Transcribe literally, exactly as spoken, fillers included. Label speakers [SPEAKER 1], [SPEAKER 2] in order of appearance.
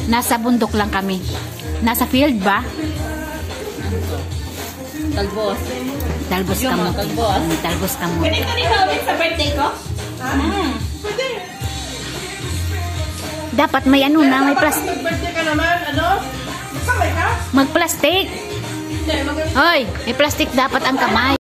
[SPEAKER 1] Nasa bundok lang kami. Nasa field ba?
[SPEAKER 2] Talbos.
[SPEAKER 1] Talbos ka mo.
[SPEAKER 2] Talbos.
[SPEAKER 1] Mm, Talbos ka mo.
[SPEAKER 2] Pwede ko rin gawin sa birthday ko?
[SPEAKER 1] Mm.
[SPEAKER 2] Pwede.
[SPEAKER 1] Dapat may ano na, may plastic.
[SPEAKER 2] Birthday ka naman, ano? Kamay ka?
[SPEAKER 1] Mag-plastic.
[SPEAKER 2] Hindi, magaling.
[SPEAKER 1] Hoy, may plastic dapat ang kamay.